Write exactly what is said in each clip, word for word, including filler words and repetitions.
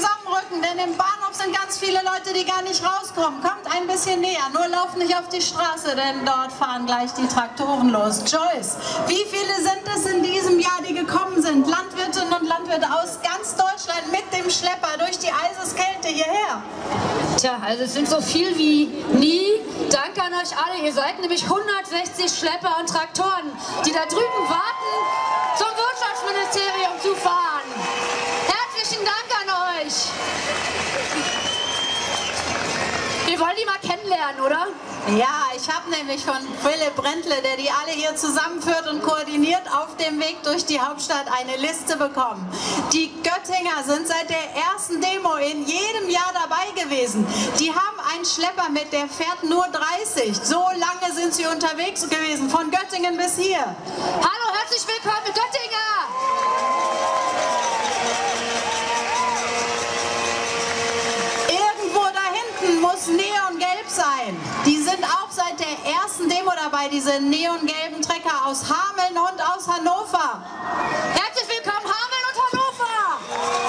zusammenrücken, denn im Bahnhof sind ganz viele Leute, die gar nicht rauskommen. Kommt ein bisschen näher, nur lauft nicht auf die Straße, denn dort fahren gleich die Traktoren los. Joyce, wie viele sind es in diesem Jahr, die gekommen sind? Landwirtinnen und Landwirte aus ganz Deutschland mit dem Schlepper durch die Eiseskälte hierher. Tja, also es sind so viel wie nie. Danke an euch alle. Ihr seid nämlich hundertsechzig Schlepper und Traktoren, die da drüben warten, zum Wirtschaftsministerium zu fahren. Herzlichen Dank an euch. Wir wollen die mal kennenlernen, oder? Ja, ich habe nämlich von Philipp Brentle, der die alle hier zusammenführt und koordiniert, auf dem Weg durch die Hauptstadt eine Liste bekommen. Die Göttinger sind seit der ersten Demo in jedem Jahr dabei gewesen. Die haben einen Schlepper mit, der fährt nur dreißig. So lange sind sie unterwegs gewesen, von Göttingen bis hier. Hallo, herzlich willkommen, Göttinger! Irgendwo da hinten muss neongelb sein. Die sind auch seit der ersten Demo dabei, diese neongelben Trecker aus Hameln und aus Hannover. Herzlich willkommen, Hameln und Hannover!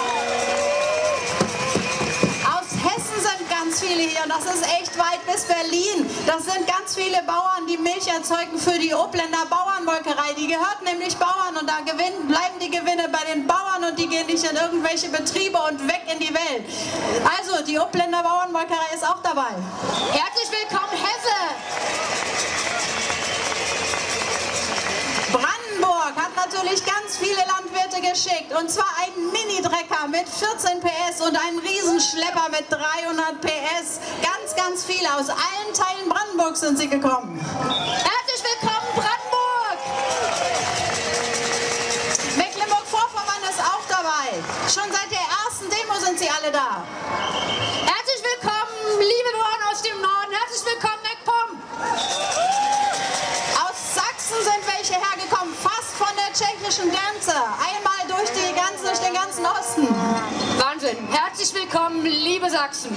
Aus Hessen sind ganz viele hier und das ist echt weit bis Berlin. Das sind ganz viele Bauern, die Milch erzeugen für die Obländer Bauernmolkerei. Die gehört nämlich Bauern und da gewinnen, bleiben die Gewinne bei den Bauern und die gehen nicht in irgendwelche Betriebe und weg in die Welt. Also, die Obländer Bauernmolkerei ist auch dabei. Herzlich willkommen, Hesse! Brandenburg hat natürlich ganz viele Landwirte geschickt und zwar einen Mini-Trecker mit vierzehn P S und einen Riesenschlepper mit dreihundert P S. Ganz, ganz viele. Aus allen Teilen Brandenburgs sind sie gekommen. Herzlich willkommen, Brandenburg! Mecklenburg-Vorpommern ist auch dabei. Schon seit der ersten Demo sind sie alle da. Herzlich willkommen, liebe Bauern aus dem Norden. Herzlich willkommen, MacPom. Aus Sachsen sind welche hergekommen, fast von der tschechischen Grenze. Einmal durch, die ganze, durch den ganzen Osten. Wahnsinn. Herzlich willkommen, liebe Sachsen.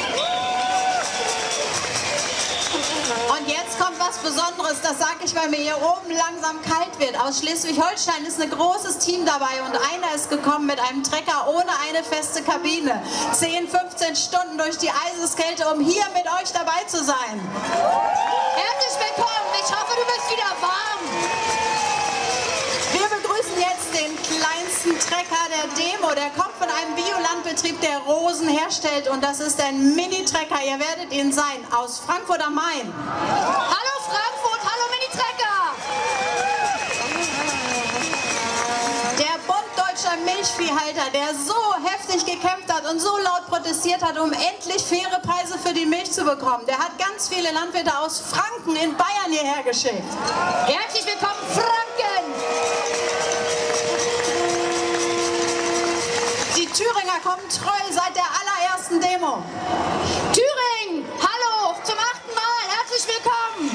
Und jetzt kommt was Besonderes, das sage ich, weil mir hier oben langsam kalt wird. Aus Schleswig-Holstein ist ein großes Team dabei und einer ist gekommen mit einem Trecker ohne eine feste Kabine. zehn, fünfzehn Stunden durch die Eiseskälte, um hier mit euch dabei zu sein. Herzlich willkommen. Ich hoffe, du bist wieder warm. Wir begrüßen jetzt den kleinsten Trecker der Demo. Der kommt von einem Biolandbetrieb, der Rosen herstellt und das ist ein Mini-Trecker. Ihr werdet ihn sein, aus Frankfurt am Main. Hallo Frankfurt, hallo Mini-Trecker. Der Bund Deutscher Milchviehhalter, der so heftig gekämpft hat und so laut protestiert hat, um endlich faire Preise für die Milch zu bekommen. Der hat ganz viele Landwirte aus Franken in Bayern hierher geschickt. Herzlich willkommen, Franken. Die Thüringer kommen treu seit der allerersten Demo. Thüringen, hallo, zum achten Mal, herzlich willkommen.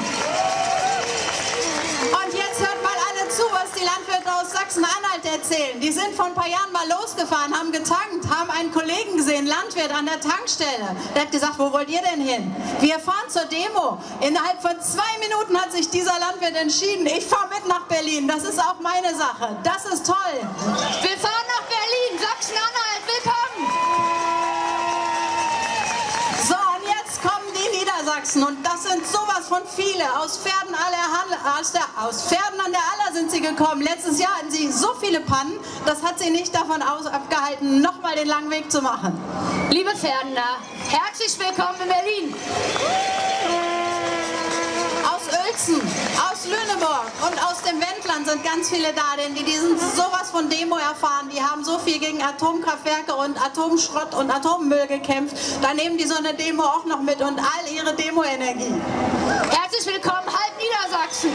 Und jetzt hört mal alle zu, was die Landwirte aus Sachsen-Anhalt erzählen. Die sind vor ein paar Jahren mal losgefahren, haben getankt, haben einen Kollegen gesehen, Landwirt an der Tankstelle. Der hat gesagt, wo wollt ihr denn hin? Wir fahren zur Demo. Innerhalb von zwei Minuten hat sich dieser Landwirt entschieden, ich fahre mit nach Berlin. Das ist auch meine Sache. Das ist toll. Wir fahren nach Berlin, Sachsen-Anhalt, willkommen. So, und jetzt kommen die Niedersachsen und das sind sowas von viele. Aus Pferden, aller, aus, der, aus Pferden an der Aller sind sie gekommen. Letztes Jahr hatten sie so viele Pannen, das hat sie nicht davon aus, abgehalten, nochmal den langen Weg zu machen. Liebe Pferdener, herzlich willkommen in Berlin. Aus Uelzen, aus Lüneburg und aus dem Wendland sind ganz viele da, denn die, die sind sowas von Demo erfahren. Die haben so viel gegen Atomkraftwerke und Atomschrott und Atommüll gekämpft. Da nehmen die so eine Demo auch noch mit und all ihre Demo-Energie. Herzlich willkommen, halb Niedersachsen.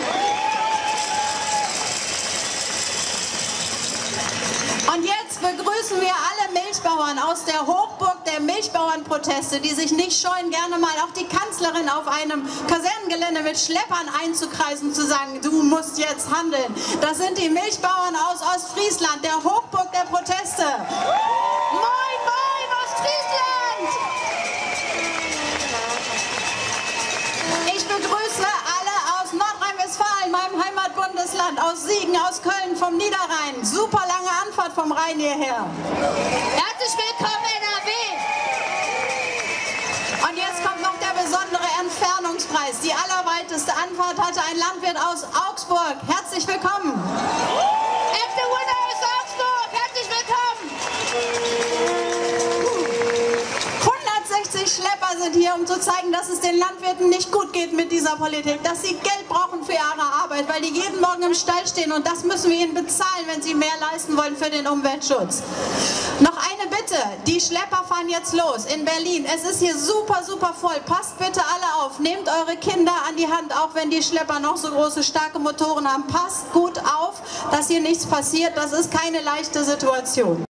Und jetzt begrüßen wir alle Milchbauern aus der Hochburg der Milchbauernproteste, die sich nicht scheuen, gerne mal auch die Kanzlerin auf einem Kasernengelände mit Schleppern einzukreisen, zu sagen, du musst jetzt handeln. Das sind die Milchbauern aus Ostfriesland, der Hochburg der Proteste. Moin, moin, Ostfriesland! Ich begrüße alle aus Nordrhein-Westfalen, meinem Heimatbundesland, aus Siegen, aus Köln, vom Niederrhein. Super lange Anfahrt vom Rhein hierher. Herzlich willkommen, N R W! Landkreis. Die allerweiteste Anfahrt hatte ein Landwirt aus Augsburg. Herzlich willkommen. And the winner is Augsburg. Herzlich willkommen. hundertsechzig Schlepper sind hier, um zu zeigen, dass es den Landwirten nicht gut geht mit dieser Politik, dass sie Geld brauchen für ihre Arbeit, weil die jeden Morgen im Stall stehen und das müssen wir ihnen bezahlen, wenn sie mehr leisten wollen für den Umweltschutz. Noch eine Bitte, die Schlepper fahren jetzt los in Berlin. Es ist hier super, super voll. Passt bitte alle auf. Nehmt eure Kinder an die Hand, auch wenn die Schlepper noch so große, starke Motoren haben. Passt gut auf, dass hier nichts passiert. Das ist keine leichte Situation.